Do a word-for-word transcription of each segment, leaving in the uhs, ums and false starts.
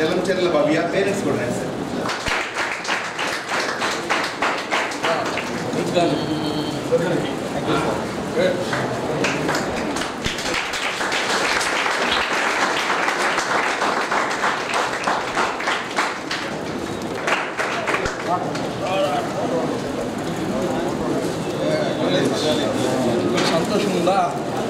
Chelamcherla Bhavya, parents కూడా రండి sir. సంతోషం ఉందా?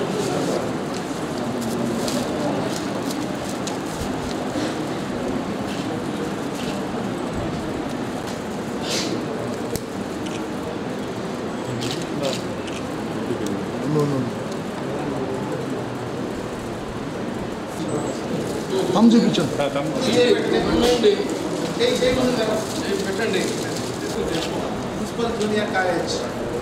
हम చూపించు పెట్టండి. మున్సిపల్ జూనియర్ కాలేజ్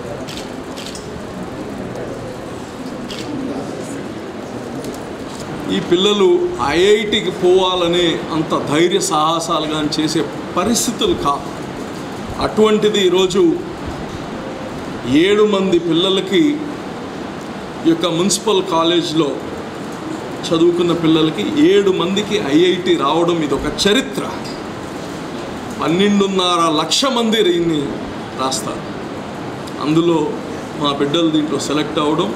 ఈ పిల్లలు ఐఐటికి పోవాలనే అంత ధైర్య సాహసాలుగా చేసే పరిస్థితులు కాదు. అటువంటిది ఈరోజు ఏడు మంది పిల్లలకి ఈ యొక్క మున్సిపల్ కాలేజ్లో చదువుకున్న పిల్లలకి ఏడు మందికి ఐఐటి రావడం ఇది ఒక చరిత్ర. పన్నెండున్నర లక్ష మంది దీన్ని రాస్తారు. అందులో మా బిడ్డలు దీంట్లో సెలెక్ట్ అవ్వడం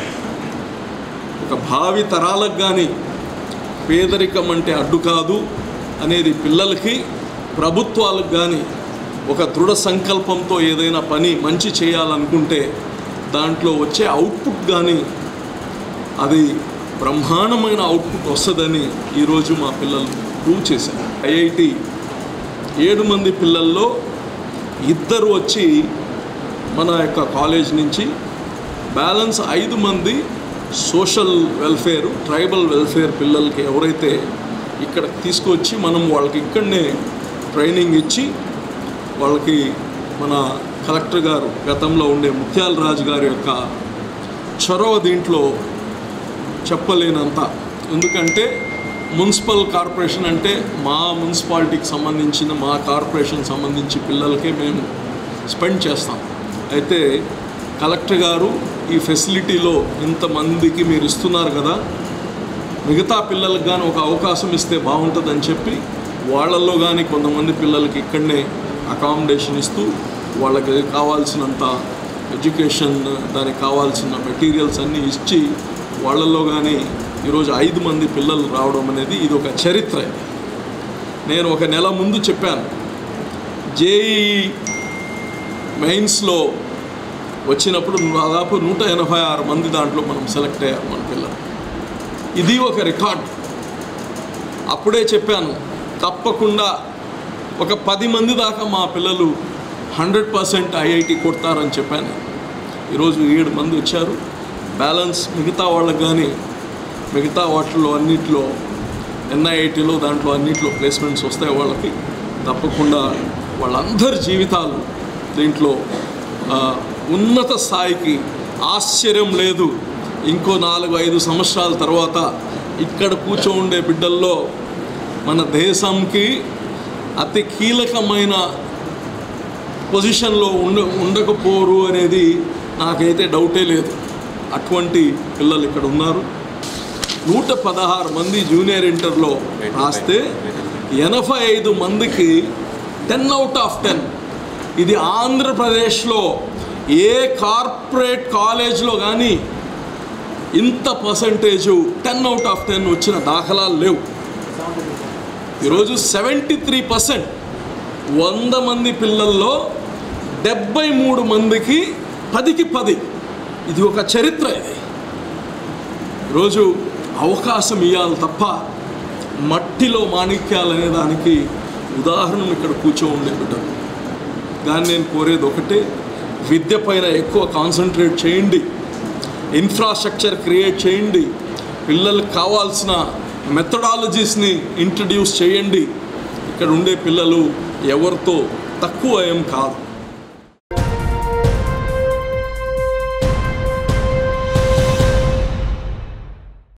ఒక భావి తరాలకు కానీ పేదరికం అంటే అడ్డు కాదు అనేది పిల్లలకి, ప్రభుత్వాలకు కానీ ఒక దృఢ సంకల్పంతో ఏదైనా పని మంచి చేయాలనుకుంటే దాంట్లో వచ్చే అవుట్పుట్ కానీ అది బ్రహ్మాండమైన అవుట్పుట్ వస్తుందని ఈరోజు మా పిల్లలు ప్రూవ్ చేశారు. ఐఐటి ఏడు మంది పిల్లల్లో ఇద్దరు వచ్చి మన యొక్క కాలేజ్ నుంచి, బ్యాలెన్స్ ఐదు మంది సోషల్ వెల్ఫేర్, ట్రైబల్ వెల్ఫేర్ పిల్లలకి ఎవరైతే ఇక్కడ తీసుకొచ్చి మనం వాళ్ళకి ఇక్కడనే ట్రైనింగ్ ఇచ్చి వాళ్ళకి మన కలెక్టర్ గారు గతంలో ఉండే ముత్యాల రాజు గారి యొక్క చొరవ దీంట్లో చెప్పలేనంత. ఎందుకంటే మున్సిపల్ కార్పొరేషన్ అంటే మా మున్సిపాలిటీకి సంబంధించిన, మా కార్పొరేషన్ సంబంధించి పిల్లలకే మేము స్పెండ్ చేస్తాం. అయితే కలెక్టర్ గారు ఈ ఫెసిలిటీలో ఇంతమందికి మీరు ఇస్తున్నారు కదా, మిగతా పిల్లలకు కానీ ఒక అవకాశం ఇస్తే బాగుంటుందని చెప్పి వాళ్ళల్లో కానీ కొంతమంది పిల్లలకి ఇక్కడనే అకామిడేషన్ ఇస్తూ వాళ్ళకి కావాల్సినంత ఎడ్యుకేషన్, దానికి కావాల్సిన మెటీరియల్స్ అన్నీ ఇచ్చి వాళ్ళల్లో కానీ ఈరోజు ఐదు మంది పిల్లలు రావడం అనేది ఇది ఒక చరిత్ర. నేను ఒక నెల ముందు చెప్పాను, జేఈ మెయిన్స్లో వచ్చినప్పుడు దాదాపు నూట ఎనభై ఆరు మంది దాంట్లో మనం సెలెక్ట్ అయ్యారు మన పిల్లలు. ఇది ఒక రికార్డ్. అప్పుడే చెప్పాను తప్పకుండా ఒక పది మంది దాకా మా పిల్లలు హండ్రెడ్ పర్సెంట్ ఐఐటి కొడతారని చెప్పాను. ఈరోజు ఏడు మంది వచ్చారు. బ్యాలెన్స్ మిగతా వాళ్ళకి కానీ మిగతా వాటిల్లో అన్నింటిలో ఎన్ఐఐటీలో దాంట్లో అన్నింటిలో ప్లేస్మెంట్స్ వస్తాయి వాళ్ళకి. తప్పకుండా వాళ్ళందరి జీవితాలు దీంట్లో ఉన్నత స్థాయికి, ఆశ్చర్యం లేదు ఇంకో నాలుగు ఐదు సంవత్సరాల తర్వాత ఇక్కడ కూర్చోండే బిడ్డల్లో మన దేశంకి అతి కీలకమైన పొజిషన్లో ఉండ ఉండకపోరు అనేది నాకైతే డౌటే లేదు. అటువంటి పిల్లలు ఇక్కడ ఉన్నారు. నూట పదహారు మంది జూనియర్ ఇంటర్లో రాస్తే ఎనభై ఐదు మందికి టెన్ అవుట్ ఆఫ్ టెన్. ఇది ఆంధ్రప్రదేశ్లో ఏ కార్పొరేట్ కాలేజ్లో కానీ ఇంత percentage ten out of ten వచ్చిన దాఖలాలు లేవు. ఈరోజు సెవెంటీ త్రీ పర్సెంట్ వంద మంది పిల్లల్లో డెబ్బై మూడు మందికి పదికి పది. ఇది ఒక చరిత్ర. ఇది ఈరోజు అవకాశం ఇవ్వాలి తప్ప మట్టిలో మాణిక్యాలు అనే దానికి ఉదాహరణ ఇక్కడ కూర్చో ఉండే బిడ్డలు. కానీ నేను కోరేది ఒకటే, విద్య పైన ఎక్కువ కాన్సన్ట్రేట్ చేయండి, ఇన్ఫ్రాస్ట్రక్చర్ క్రియేట్ చేయండి, పిల్లలకు కావాల్సిన మెథడాలజీస్ని ఇంట్రడ్యూస్ చేయండి. ఇక్కడ ఉండే పిల్లలు ఎవరితో తక్కువ ఏం కాదు.